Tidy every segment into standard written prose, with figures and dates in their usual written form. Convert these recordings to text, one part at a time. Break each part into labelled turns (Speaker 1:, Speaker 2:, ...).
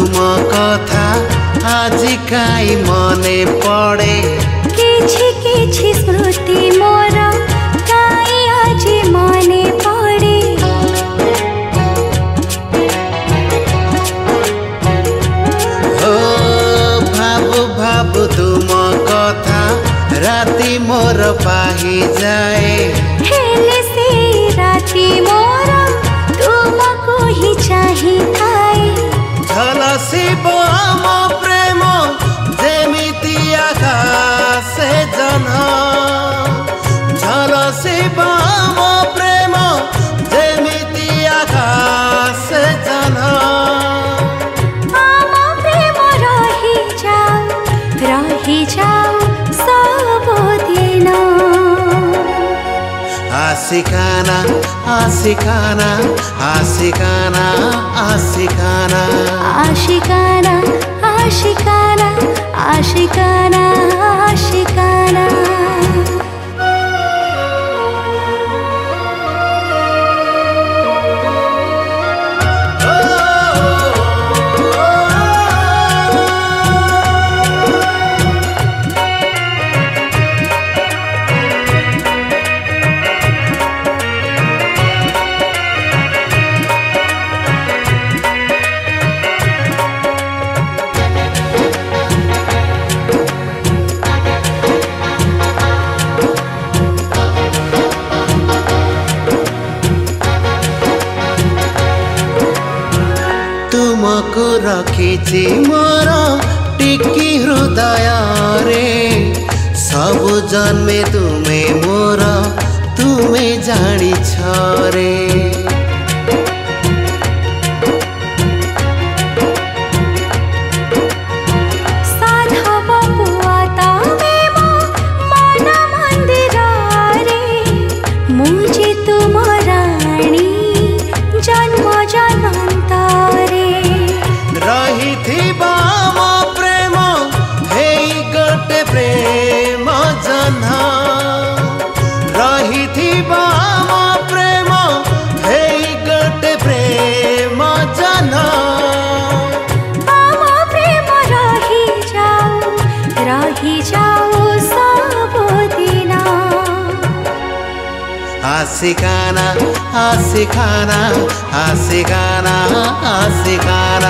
Speaker 1: तुम कथा आज काई मने पड़े
Speaker 2: किछि किछि स्मृति मोर काई आज मने पड़े
Speaker 1: हो भाबु भाबु तुम कथा राति मोर पाही जाए
Speaker 2: हेले से राति मोर तुमको ही चाही थाए
Speaker 1: झलसिब आम प्रेम जेमिति आकाश जन झलसिब आम प्रेम जेमिति आकाश जन
Speaker 2: आम प्रेम रही जाऊ सबदिन
Speaker 1: आशिकाना आशिकाना आशिकाना आशिकाना
Speaker 2: आशिकाना आशिकाना आशिकाना आशिकाना
Speaker 1: तुमको रखिछि मोर टिकी हृदय रे सब जन्मे तुमे मोर तुमे जानी रे
Speaker 2: साधव पुआ तमे मो मन मंदिर रे मुझे तुम रानी जन्म जन्मांतरे
Speaker 1: रही मो प्रेम हे गोटे प्रेम जन रही मो प्रेम हे गोटे प्रेम जन
Speaker 2: आम प्रेम रही जाऊ सबदिन
Speaker 1: आशिकाना आशिकाना आशिकाना आशिकाना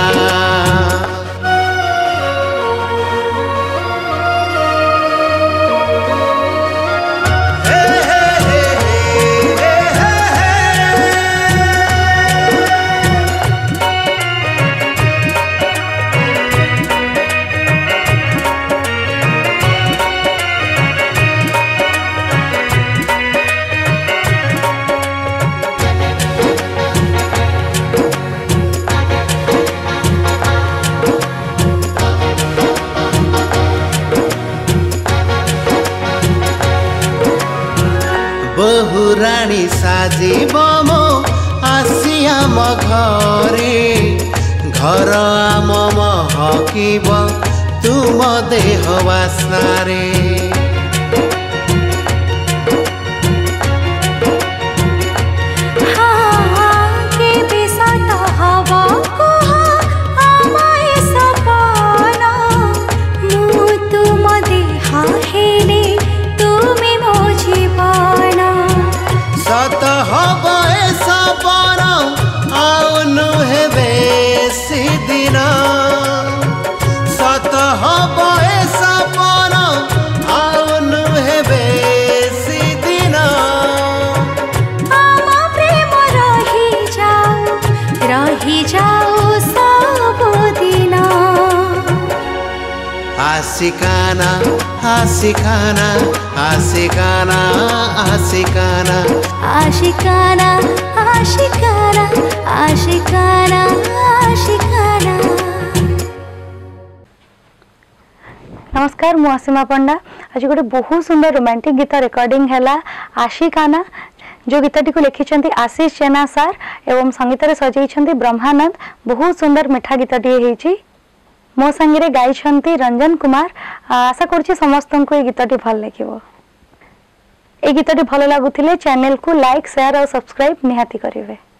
Speaker 1: बहुराणी साजिब मो आसी आम घरे घर आम महकिब तुम देह वासनारे सत हब ए सपन आउ नुहे बेसी दिन सत हब ए सपन आउ नुहे बेसी दिन
Speaker 2: आम प्रेम रही जाऊ सबदिन
Speaker 1: आशिकाना आशिकाना आशिकाना आशिकाना
Speaker 2: आशिकाना आशिकाना आशिकाना आशिकाना।
Speaker 3: नमस्कार, मु असीमा पंडा। आज गोटे बहुत सुंदर रोमांटिक गीत रेकर्डिंग है आशिकाना, जो गीतटी को लिखिं आशीष जेना सार एवं संगीत सजाई ब्रह्मानंद। बहुत सुंदर मिठा गीतटी है। मो संगे गाई रंजन कुमार। आशा करुँच समस्त को ये गीतटी भल लगे। ये गीतटी भल लगुले चैनल को लाइक शेयर और सब्सक्राइब निहाती करेंगे।